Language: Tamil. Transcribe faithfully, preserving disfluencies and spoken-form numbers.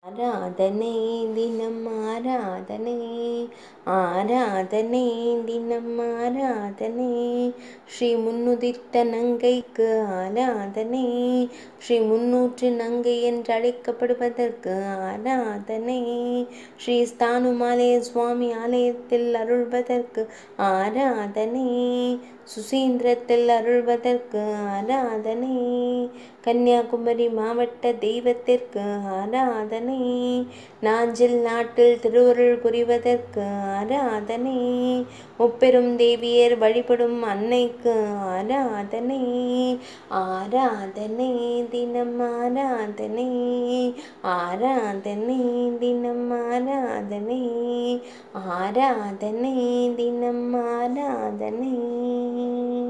ஆராதனை தினம் ஆராதனை ஆராதனை தினம் ஆராதனை ஸ்ரீ முன்னுதித்த நங்கைக்கு ஆராதனை ஸ்ரீ முன்னூற்று நங்கை என்று அழைக்கப்படுவதற்கு ஆராதனை ஸ்ரீ ஸ்தானுமாலய சுவாமி ஆலயத்தில் அருள்வதற்கு ஆராதனை சுசீந்திரத்தில் அருள்வதற்கு ஆராதனை கன்னியாகுமரி மாவட்ட தெய்வத்திற்கு ஆராதனை நாஞ்சில் நாட்டில் திருவருள் புரிவதற்கு ஆராதனை முப்பெரும் தேவியர் வழிபடும் அன்னைக்கு ஆராதனை ஆராதனை தினம் ஆராதனை ஆராதனை தினம் ஆராதனை ஆராதனை தினம் ஆராதனை